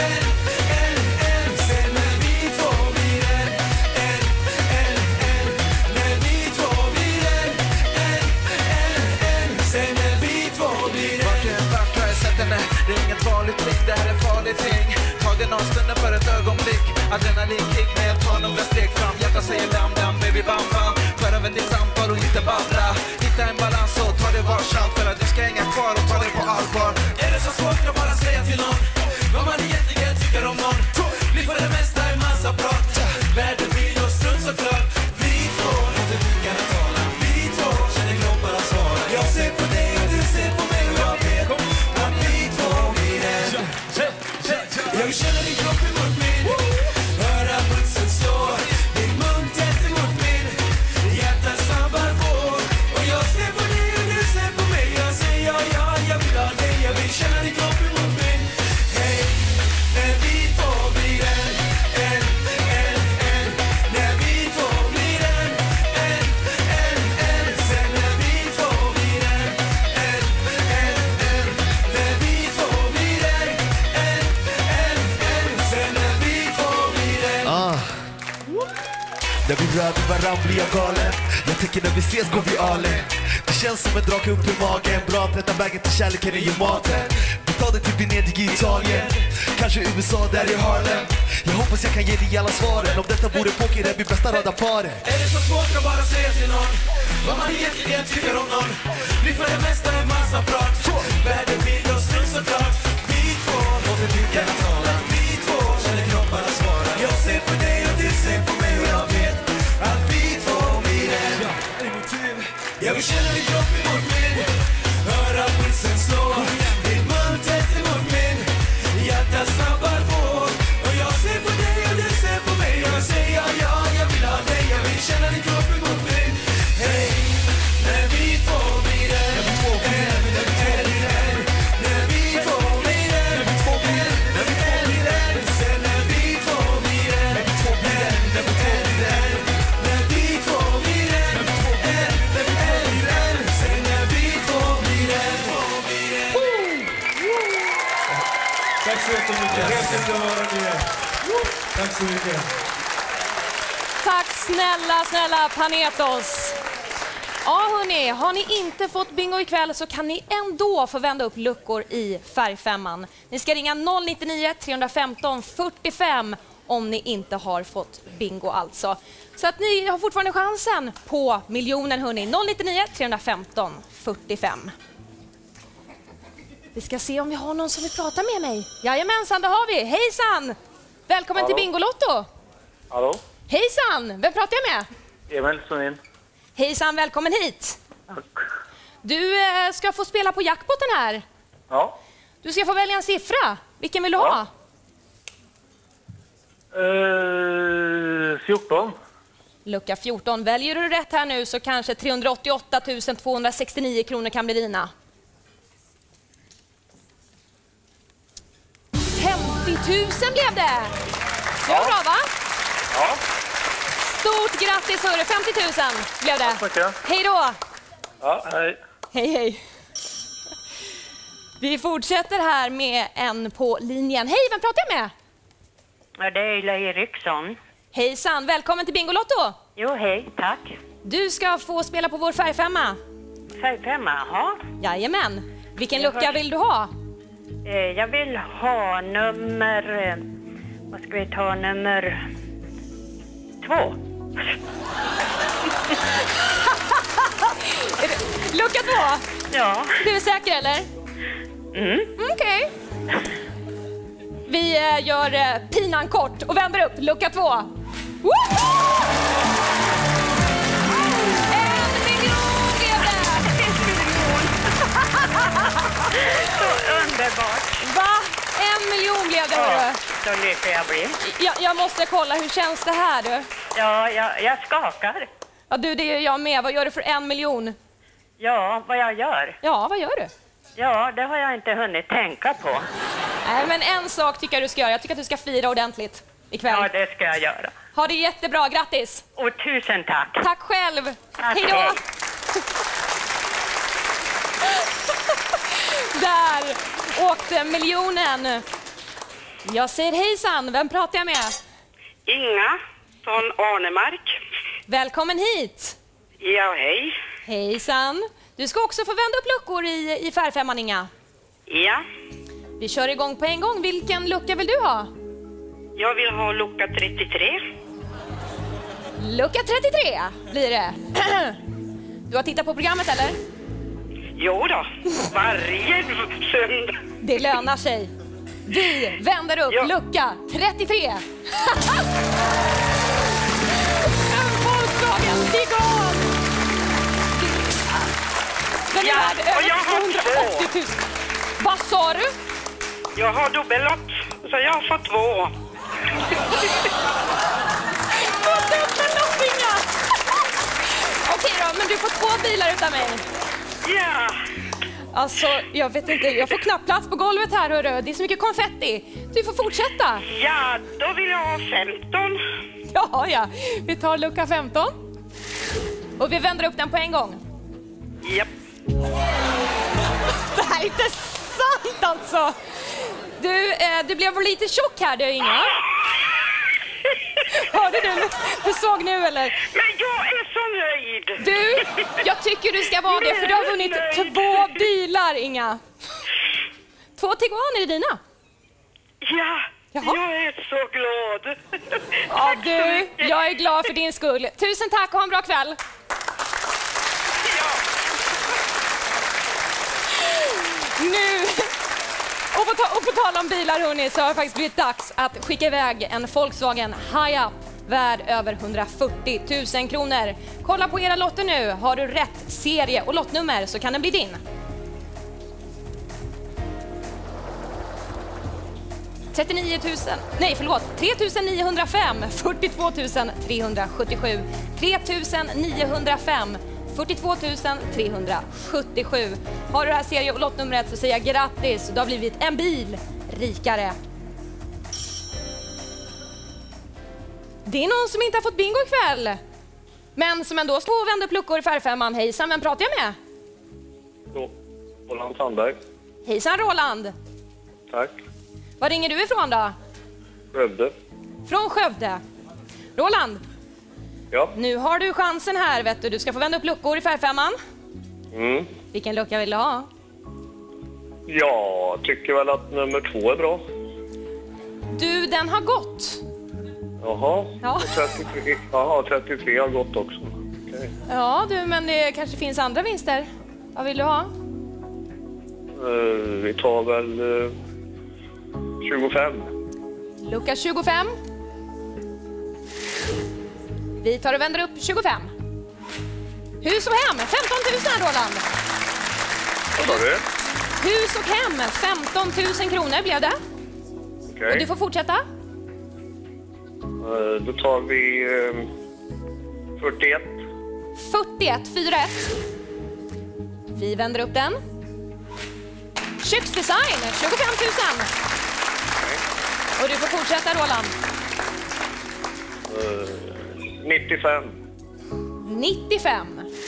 sen när vi två blir en, när vi två blir en, sen när vi två blir en. Vart har jag sett henne? Det är inget vanligt ting, det här är farligt ting. Tag den avstunden för ett ögonblick, adrenalinkick när jag tar några steg fram. Hjärtat säger dam dam, baby bam bam. För över till samtal och inte babbla. Hitta en balans och ta det varsamt för att du ska hänga kvar och ta det på allvar. Är det så svårt att bara säga till någon vad man egentligen tycker om någon? Blir för det mesta en massa prat. Världen vill och strunt såklart. Vi två låter blickarna tala. Vi två känner kropparna svara. Jag ser på dig och du ser på mig och jag vet att vi två blir en. Jag vill känna din kropp emot min, höra pulsen slå, din mun tätt emot min, hjärtat snabbar på. Och jag ser på dig och du ser på mig, jag säger ja, jag vill ha dig. Jag vill känna din kropp emot min, hej, när vi två blir en, när vi två blir en, sen när vi två blir en, när vi två blir en, sen när vi två blir en. När vi rör vid varann blir jag galen. Jag tänker när vi ses går vi all in. Det känns som en drake upp i magen. Bra att rätta vägen till kärleken är ju maten. Vi tar det till Venedig i Italien, kanske USA där i Harlem. Jag hoppas jag kan ge dig alla svaren. Om detta vore poker är vi bästa radarparet. Är det så svårt att bara säga till någon vad man egentligen tycker om någon? Blir för det mesta en massa prat. Världen vill och strunt såklart. Vi två låter blickarna tala. Vi två känner kropparna svara. Jag ser på dig och du ser på mig och jag vet att vi två blir en. Jag vill känna din kropp emot min, höra pulsen slå, din mun tätt emot min, hjärtat snabbar på. Och jag ser på dig och du ser på mig, jag säger ja, jag vill ha dig. Jag vill känna din kropp emot min, hej, när vi två blir en, när vi två blir en, när vi två blir en, sen när vi två blir en, när vi två blir en, när vi två blir en, sen när vi två blir en. Tack så jättemycket. Helt underbara ni är. Tack så mycket. Tack snälla Panetos. Ja hörni, har ni inte fått bingo ikväll så kan ni ändå få vända upp luckor i färgfemman. Ni ska ringa 099 315 45 om ni inte har fått bingo alltså. Så att ni har fortfarande chansen på miljonen hörni. 099 315 45. Vi ska se om vi har någon som vill prata med mig. Jajamensan, det har vi. Hejsan! Välkommen till Bingolotto! Hallå? Hejsan! Vem pratar jag med? Emil Sundin. Hejsan, välkommen hit! Du ska få spela på jackpotten här. Ja. Du ska få välja en siffra. Vilken vill du ha? 14. Lucka 14. Väljer du rätt här nu så kanske 388 269 kronor kan bli dina. 50 000 blev det! Det var bra, va? Ja. Stort grattis, hörru. 50 000 blev det. Tack mycket. Hej då! Ja, hej. Hej, hej. Vi fortsätter här med en på linjen. Hej, vem pratar jag med? Ja, det är Ila Eriksson. Hejsan, välkommen till Bingolotto. Jo, hej, tack. Du ska få spela på vår färgfemma. Färgfemma, jaha. Jajamän. Vilken lucka vill du ha? Jag vill ha nummer... vad ska vi ta? Nummer 2. Lucka 2? Ja. Du är säker, eller? Okej. Vi gör pinan kort och vänder upp. Lucka 2. Woho! 1 miljon blev det! 1 miljon! Så underbart! Va? 1 miljon blev det, hörru. Så lycklig jag blir. Jag måste kolla, hur känns det här, du? Ja, jag skakar. Ja, du, det är jag med. Vad gör du för 1 miljon? Ja, vad jag gör? Ja, vad gör du? Ja, det har jag inte hunnit tänka på. Nej, men en sak tycker jag du ska göra. Jag tycker att du ska fira ordentligt ikväll. Ja, det ska jag göra. Ha det jättebra, grattis! Och tusen tack! Tack själv! Tack, hej då! hej. Där åkte miljonen. Jag säger hejsan, vem pratar jag med? Inga från Arnemark. Välkommen hit! Ja, hej. Hejsan! Du ska också få vända upp luckor i färgfemman, Inga. Ja. Vi kör igång på en gång. Vilken lucka vill du ha? Jag vill ha lucka 33. Lucka 33 blir det. Du har tittat på programmet, eller? Jo då, varje söndag. Det lönar sig. Vi vänder upp lucka 33. En Volkswagen Tiguan. Den är värd över 280 000. Vad sa du? Jag har dubbellott, så jag har fått 2. Okej då, men du får 2 bilar utav mig. Ja. Alltså, jag vet inte, jag får knappt plats på golvet här, hörru. Det är så mycket konfetti. Du får fortsätta. Ja, då vill jag ha 15. Ja. Vi tar lucka 15. Och vi vänder upp den på en gång. Japp. Det här är inte sant alltså. Du blev lite tjock här, du, Inga. Hörde du? Du såg nu, eller? Men jag är så nöjd. Du, jag tycker du ska vara det, för du har vunnit 2 bilar, Inga. 2 Tiguan är det dina. Ja, jaha. Jag är så glad. Ja, du, jag är glad för din skull. Tusen tack och ha en bra kväll. Nu, och på tal om bilar, hörni, så har det faktiskt blivit dags att skicka iväg en Volkswagen Hi-Up värd över 140 000 kronor. Kolla på era lotter nu. Har du rätt serie och lottnummer så kan den bli din. 3905, 42 377, 3905, 42 377. Har du det här serie- och lottnumret så säger jag grattis. Du har blivit en bil rikare. Det är någon som inte har fått bingo ikväll, men som ändå ska vända upp luckor i färgfemman. Hejsan, vem pratar jag med? Roland Sandberg. Hejsan, Roland. Tack. Var ringer du ifrån då? Skövde. Från Skövde. Roland. Ja. Nu har du chansen här, vet du. Du ska få vända upp luckor i färgfemman. Mm. Vilken lucka vill du ha? Jag tycker väl att nummer 2 är bra. Du, den har gått. Jaha. Ja. 33, jaha, 33 har gått också. Okay. Ja, du, men det kanske finns andra vinster. Vad vill du ha? Vi tar väl 25. Lucka 25. Vi tar och vänder upp 25. Hus och hem, 15 000 Roland. Vad sa du? Hus och hem, 15 000 kronor blev det. Okej. Och du får fortsätta. Då tar vi 41. 41, 41. Vi vänder upp den. Köksdesign, 25 000. Och du får fortsätta Roland. 95. 95.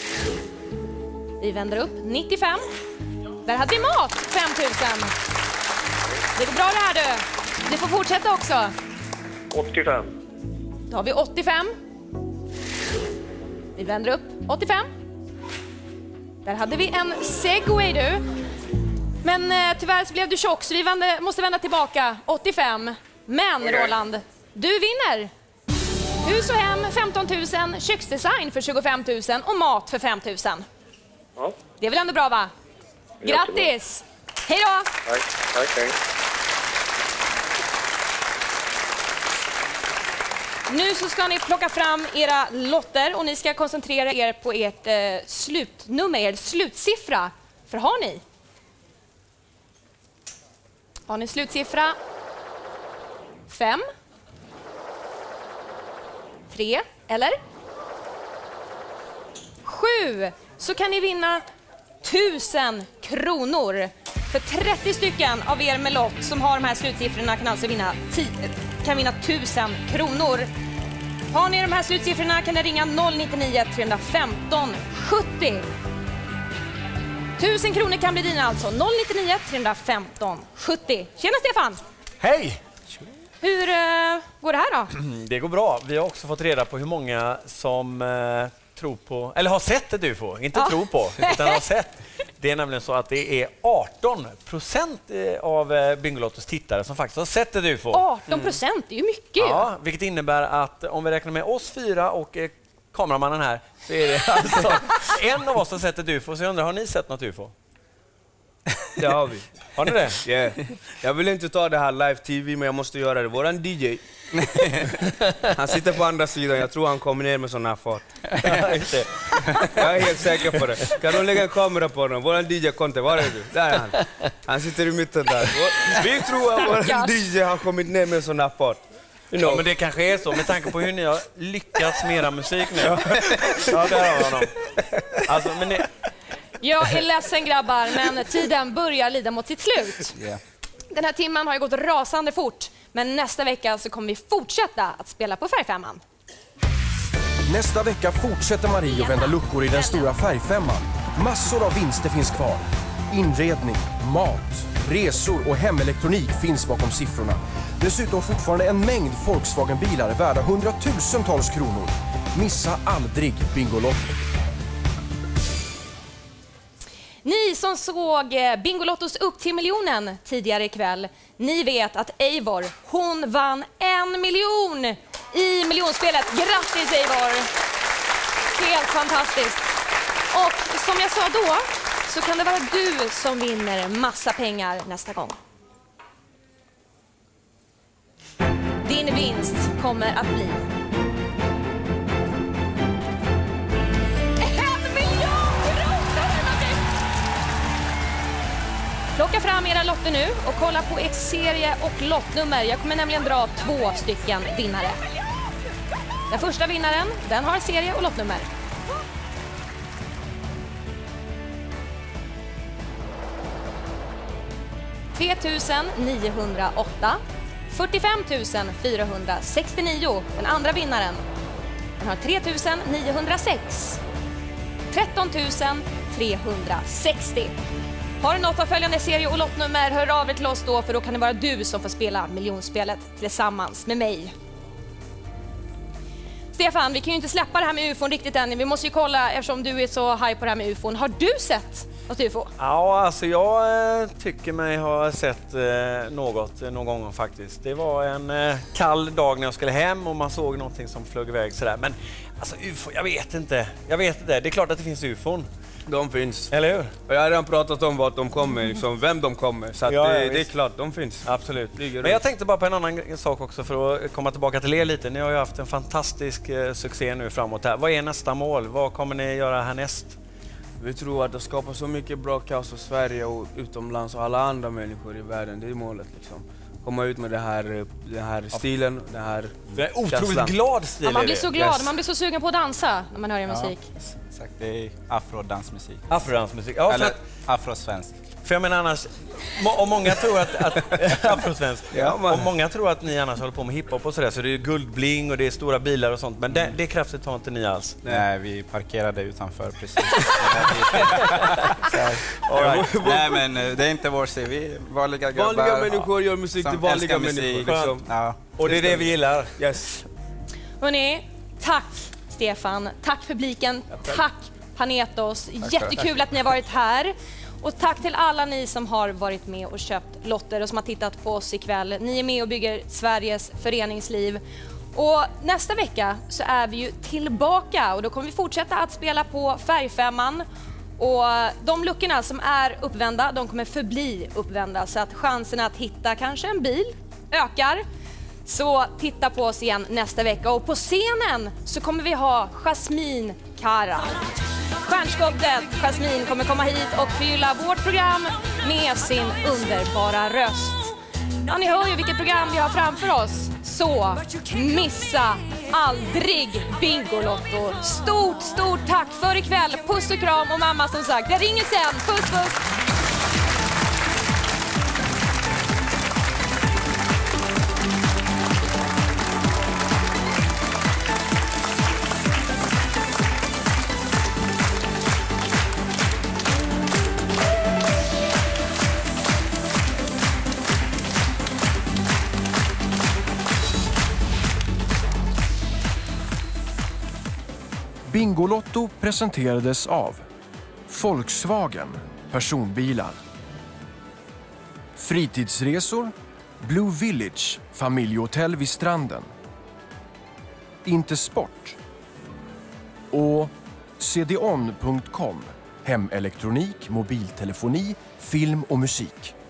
Vi vänder upp 95. Där hade vi mat, 5 000. Det går bra det här du. Du får fortsätta också. 85. Då har vi 85. Vi vänder upp 85. Där hade vi en segway du. Men tyvärr så blev du tjock så vi måste vända tillbaka 85. Men Roland, du vinner. Hus och hem 15 000, köksdesign för 25 000 och mat för 5 000. Ja. Det är väl ändå bra va? Grattis! Hej då! Tack, hej. Nu så ska ni plocka fram era lotter och ni ska koncentrera er på ert slutnummer, er slutsiffra. För har ni slutsiffra 5, 3 eller 7 så kan ni vinna 1000 kronor. För 30 stycken av er med lott som har de här slutsiffrorna kan alltså vinna 1000 kronor. Har ni de här slutsiffrorna kan ni ringa 099 315 70. 1000 kronor kan bli dina alltså. 099 315 70. Tjena Stefan! Hej! Hur går det här då? Det går bra. Vi har också fått reda på hur många som tror på, eller har sett ett UFO. Inte tror på, utan har sett. Det är nämligen så att det är 18% av Bingolottos tittare som faktiskt har sett ett UFO. 18%, det är ju mycket. Ja, vilket innebär att om vi räknar med oss 4 och kameramannen här så är det alltså en av oss som sett ett UFO. Så jag undrar, har ni sett något UFO? Det har vi. Har ni det? Yeah. Jag vill inte ta det här live-tv, men jag måste göra det. Våran DJ, han sitter på andra sidan. Jag tror han kommer ner med sån här fart. Jag är helt säker på det. Kan du lägga en kamera på honom? Våran DJ-konte, var är du? Där är han. Han sitter i mitten där. Vi tror att våran DJ har kommit ner med sån här fart. Ja, men det kanske är så med tanke på hur ni har lyckats med era musik nu. Ja, där har honom. Alltså, men ni... Jag är ledsen grabbar, men tiden börjar lida mot sitt slut. Yeah. Den här timmen har ju gått rasande fort, men nästa vecka så kommer vi fortsätta att spela på Färgfemman. Nästa vecka fortsätter Marie att vända luckor i den stora Färgfemman. Massor av vinster finns kvar. Inredning, mat, resor och hemelektronik finns bakom siffrorna. Dessutom fortfarande en mängd Volkswagen-bilar värda hundratusentals kronor. Missa aldrig Bingolotto. Ni som såg Bingolottos upp till miljonen tidigare ikväll, ni vet att Eivor, hon vann 1 miljon i miljonspelet. Grattis Eivor! Helt fantastiskt. Och som jag sa då, så kan det vara du som vinner massa pengar nästa gång. Din vinst kommer att bli 1 miljon kronor! Plocka fram era lotter nu och kolla på ert serie- och lottnummer. Jag kommer nämligen dra 2 stycken vinnare. Den första vinnaren, den har serie- och lottnummer. ...3908... ...45 469... ...den andra vinnaren... ...den har 3906... ...13 360... Har du något av följande serie- och lottnummer, hör av er till oss då, för då kan det vara du som får spela miljonspelet tillsammans med mig. Stefan, vi kan ju inte släppa det här med UFOn riktigt än. Vi måste ju kolla, eftersom du är så high på det här med UFOn. Har du sett något UFO? Ja, alltså jag tycker mig ha sett någon gång faktiskt. Det var en kall dag när jag skulle hem och man såg någonting som flög iväg sådär. Men alltså UFO, jag vet inte. Det är klart att det finns UFOn. De finns. Eller hur? Och jag har redan pratat om vart de kommer, liksom, vem de kommer. Så att det är klart, de finns. Absolut. Men jag tänkte bara på en annan sak också för att komma tillbaka till er lite. Ni har ju haft en fantastisk succé nu framåt här. Vad är nästa mål? Vad kommer ni göra härnäst? Vi tror att det skapar så mycket bra kaos för Sverige och utomlands och alla andra människor i världen. Det är målet liksom. Komma ut med den här stilen, den här otroligt känslan. glad stil. Ja, man blir så glad, man blir så sugen på att dansa när man hör er musik. Exakt, det är afrodansmusik. Afrodansmusik, ja. Eller afrosvensk. För jag menar annars, om många tror att afrosvensk, om många tror att ni annars håller på med hiphop och sådär, så det är guldbling och det är stora bilar och sånt, men det kraftigt har inte ni alls. Nej, vi parkerade utanför precis. Nej, men det är inte vår stil. Vi är vanliga grabbar. Vanliga människor gör musik till vanliga människor. Liksom. Ja. Och det är det vi gillar. Yes. Hörrni, tack Stefan, tack publiken, tack Panetos. Jättekul att ni har varit här. Och tack till alla ni som har varit med och köpt lotter och som har tittat på oss ikväll. Ni är med och bygger Sveriges föreningsliv. Och nästa vecka så är vi ju tillbaka och då kommer vi fortsätta att spela på Färgfemman. Och de luckorna som är uppvända, de kommer förbli uppvända så att chanserna att hitta kanske en bil ökar. Så titta på oss igen nästa vecka och på scenen så kommer vi ha Jasmine Kara. Stjärnskottet Jasmine kommer komma hit och fylla vårt program med sin underbara röst. Ja, ni hör ju vilket program vi har framför oss. Så missa aldrig Bingolotto. Stort tack för ikväll. Puss och kram och mamma som sagt. Jag ringer sen. Puss, puss. Bingolotto presenterades av Volkswagen personbilar, fritidsresor, Blue Village familjehotell vid stranden, Intersport och cdon.com hemelektronik, mobiltelefoni, film och musik.